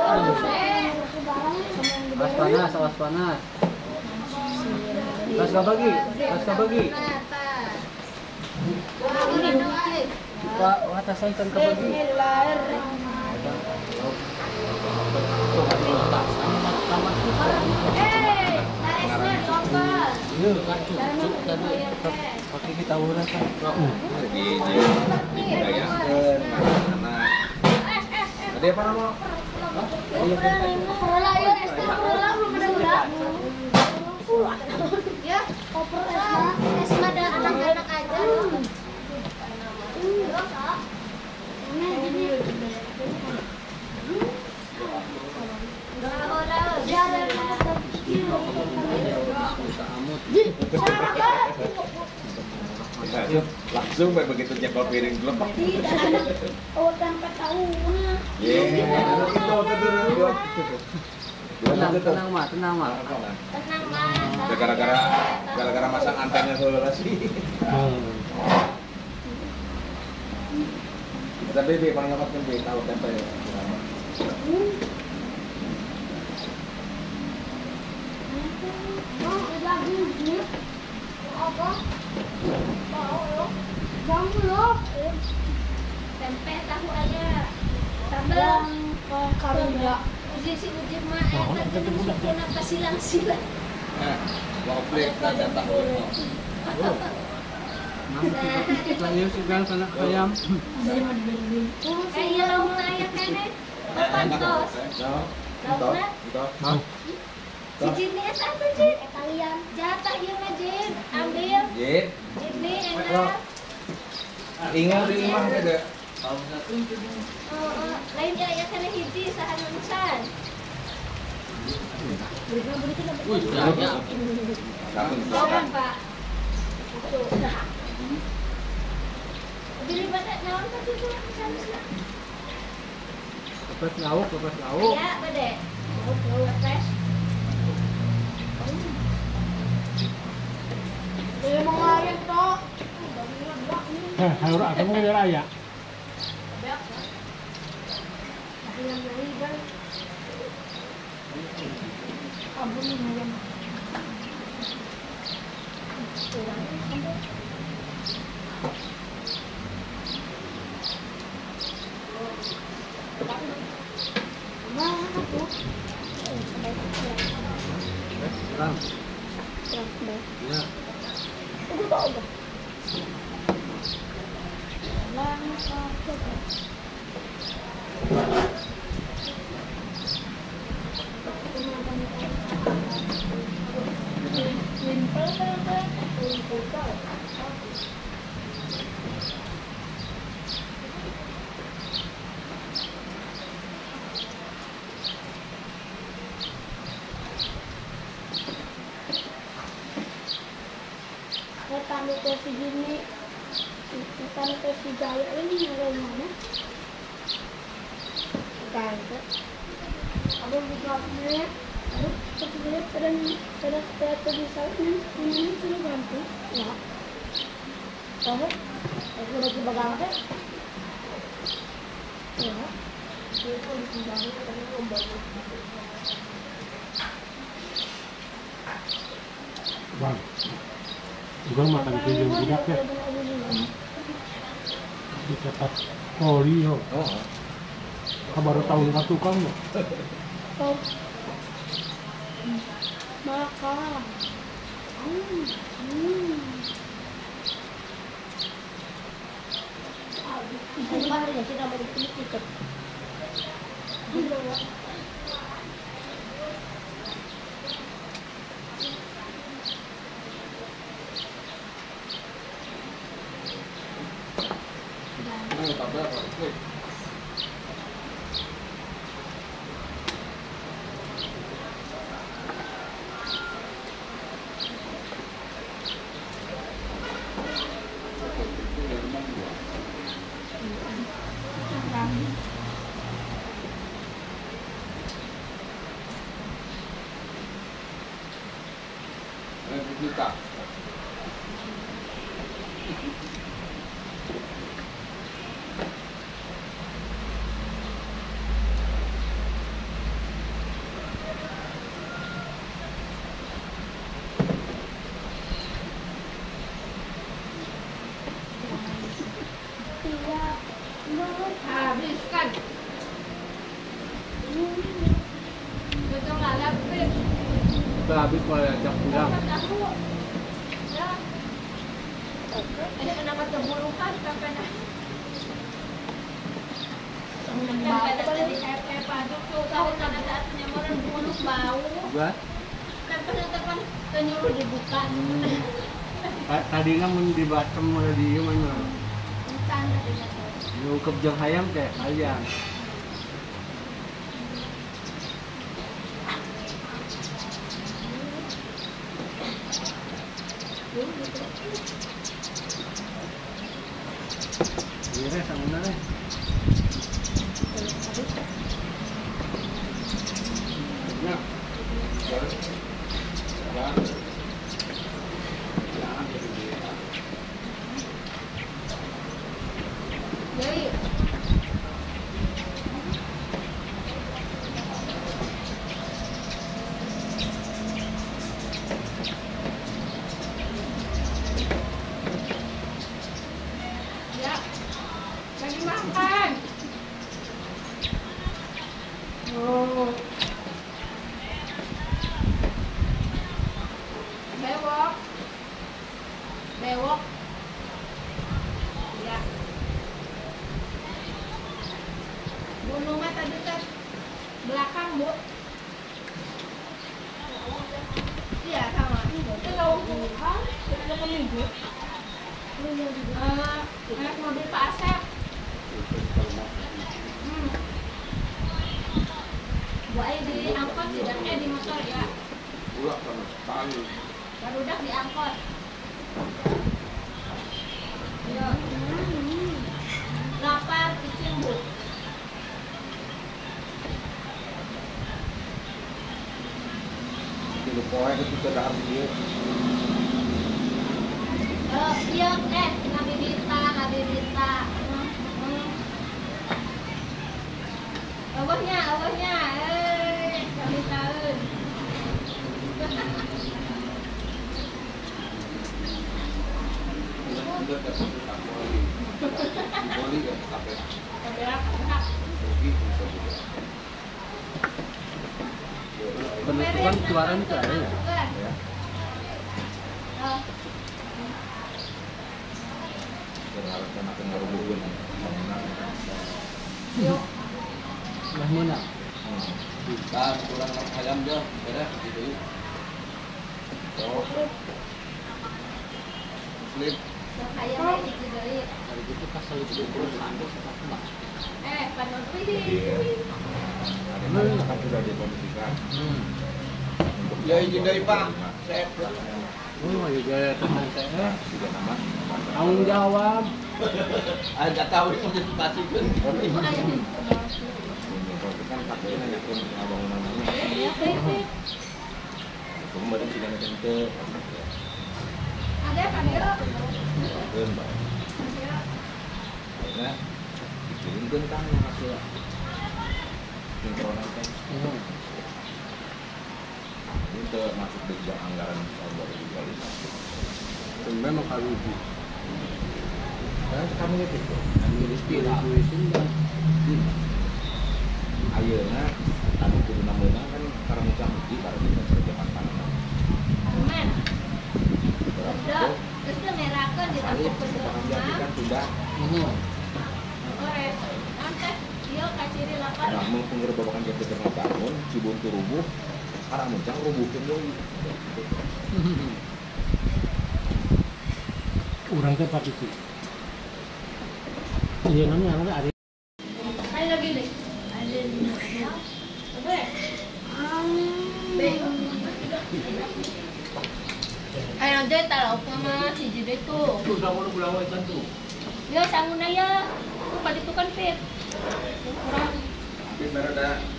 Awas panas, awas panas. Gas bagi. Pak, atasan kan kabagi. Iya, kacuk tadi pakai kita ulah kan. Di budaya anak. Ada apa nama? Ya, koper Esma dan anak-anak aja. Langsung begitu jempol piring belum. Oh, tanpa tahu. Tenang mah. Tenang mah. Gara-gara masang antennya heula sih. Tapi be paling amat kan be tahu tempe. Tempe tahu aja. Sambal karunda. Si ujir mah kenapa silang-silang. Goblok dan tahu. Lain sudah sana ayam. Iya lauk ayam kene. Pantos. Cicin ni satu cik. Kalian jatah ieu mah Jin. Ambil. Jin. Ini enak. Ingat di imah kada. Lain dia aya kana hiji sahan manusan. Jangan Pak. Beli pada naon tadi tu misalnya. Lepas lauk. Ya, pada. Lauk fresh. Dia mau ngayat tok. Harus kamu ke raya. Tanda si gini, tanda si Jaya ini dari mana? Jaya. Abang buka sebenarnya pada bisa ini sudah ganti, ya. Kamu, aku udah coba ganti. Ya, dia pun ditinggalin karena membangun. Bang, juga makan keju budak ya. Dicatat koli yo. Baru tahun ke tukang ya. Oh. Makan. Ini baru ya sudah mau dipikir. Juta. Udah habis mau ajak pulang. Ada kenapa terbulukan kakaknya? Tadi kayak paduk tuh tahu tanda saatnya orang buluk bau. Gua Kan kan nyuruh dibuka. tadinya mau dibatem mau di mana? Bukan tadinya tuh. Nyukep jeung hayam teh hayam. Iya, sama nare. Ya. Jadi ya, lagi makan. Oh. Bewok. Bewok. Ya. Gunungnya tadi kan belakang, Bu. Iya, sama. Itu kalau bukan, itu minggu. Naik mobil Pak Asep. Bu Ai di angkot, tidaknya di motor ya. Pula sama sekali. Baru udah diangkot. Ya. Lapar, izin Bu. Jadi pokoknya ketika ada dia. Iya, Ngadidita. Allahnya, kami tahu. Udah dapat tak boleh. Boleh ya tapi Kamera enak. rugi bisa juga. Penutupan keluaran tuh ada ya. Ya. Berharapkan akan ngarubuhin bangunan. Yuk. Lah menang. Kita kurang ayam dia, beres gitu. Oh, slip. Kayak lagi gitu ya. Hari itu pas lagi dulu sampai sepak. Panon Iya. Ada kan sudah dikondisikan. Untuk Ya izin dari Pak. Saya Oh, juga teman saya. sudah nama. Tanggung jawab. nggak tahu ini modifikasikan. Kalau kan pakai nanya pun bangunan namanya. Iya, Teh. Kemudian sudah nanti Ada kamera. Betul, Mbak. Akhirnya dikirimkan kan hasil sinkronan kan. Ini termasuk di bidang anggaran tahun 2025. Memang kali itu. Karena kami itu Kami inspirasi itu. ayeuna anu kudu nameunang kan karena canggih karena kita kerjaan panen. Men. Berapa Udah, tuh? terus nerakeun di Kali tampuk sekarang kedua. jadi kan sudah Ores. Nanti ieu ka ciri lapar. nah mun penggerbekan jadi tengah bangun cibuntu rubuh karena muncang rubuhkeun deui. Urang teh pak itu. Iya namanya ada. Ayo lagi deh. Ada di mana? Oke. Ayo deh taruh sama si Jide tuh. Sudah mau pulang ikan tuh. Ya sangun aja. Tuh pada itu kan fit. Kurang. Tapi berada